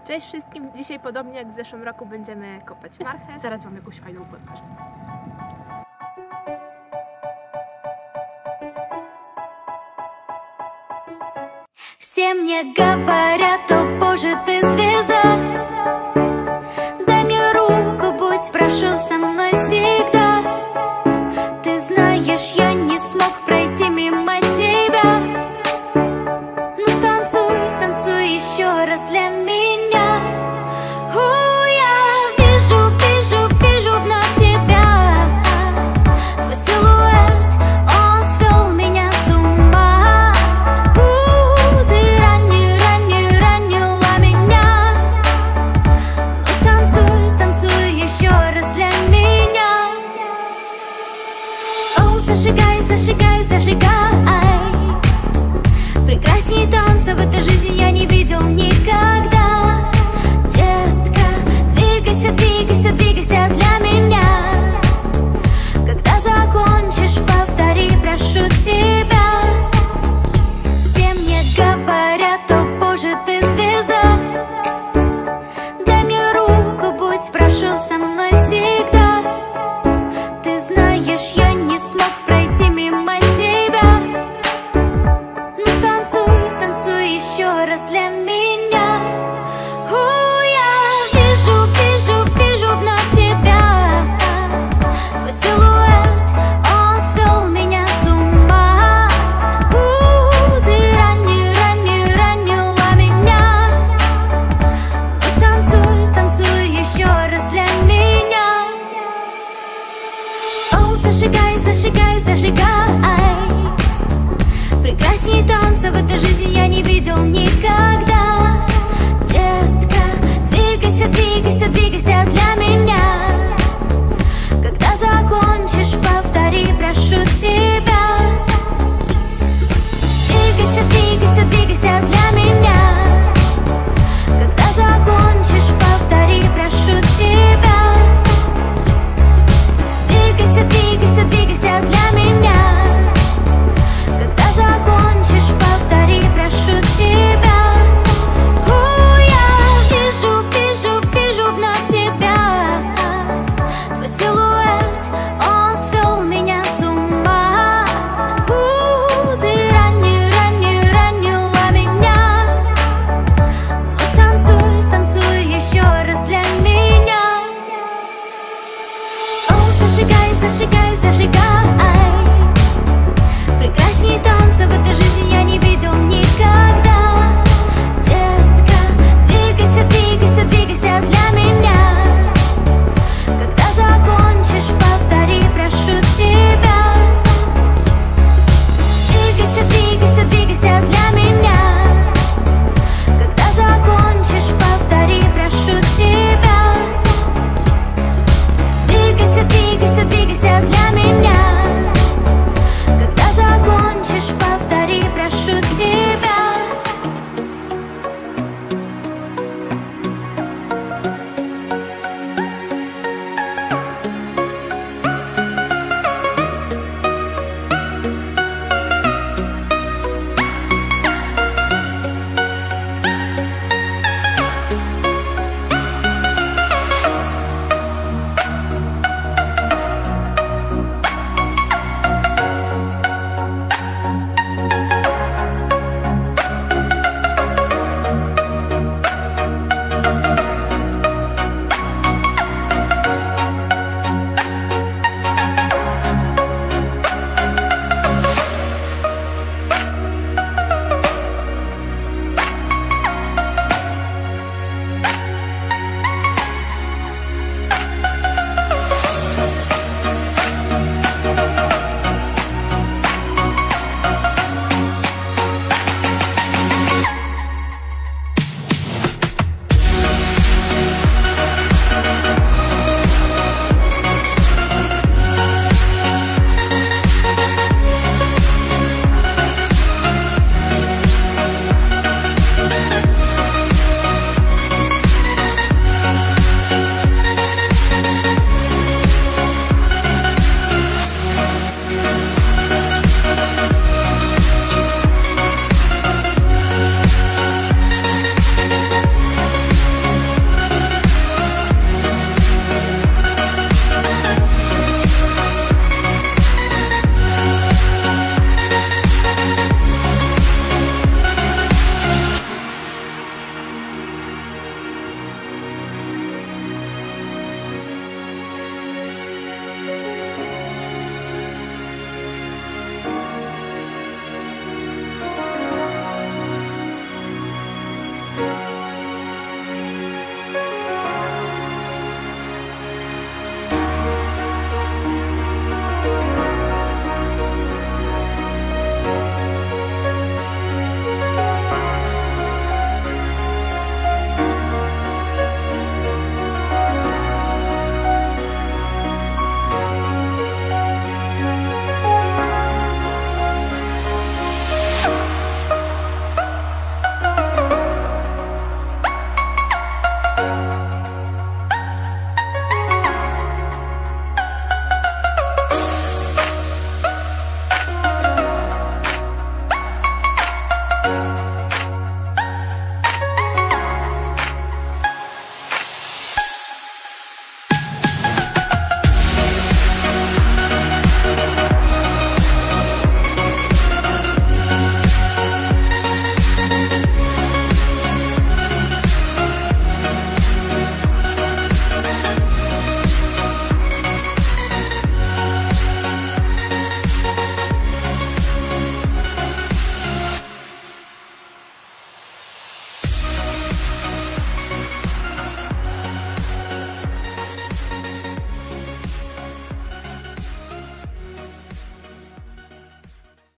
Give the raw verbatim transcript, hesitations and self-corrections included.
Cześć wszystkim! Dzisiaj podobnie jak w zeszłym roku będziemy kopać marchę. Zaraz wam jakąś fajną pokażę. Все мне говорят: о боже, ты звезда. Дай мне руку, будь, прошу, со мной всегда. Ты знаешь, я не смог пройти мимо тебя. Ну станцуй, станцуй еще раз для меня. У, я вижу, вижу, вижу вновь тебя. Твой силуэт, он свел меня с ума. У, ты ранил, ранил, ранила меня. Ну станцуй, станцуй еще раз для меня. О, зажигай, зажигай, зажигай. Прекрасней танца в этой жизни я не видел никогда. Детка, двигайся, двигайся, двигайся для меня. Когда закончишь, повтори, прошу тебя. Все мне говорят: о боже, ты звезда. Дай мне руку, будь, прошу, со мной всегда. Ты знаешь, я не смог пройти мимо тебя. Ну станцуй, станцуй еще раз для меня. У, я вижу, вижу, вижу вновь тебя. Твой силуэт, он свел меня с ума. У, ты ранил, ранил, ранила меня. Ну станцуй, станцуй еще раз для меня. О, зажигай, зажигай, зажигай. Прекрасней танца в этой жизни я не видел никогда. Детка, двигайся, двигайся, двигайся для меня.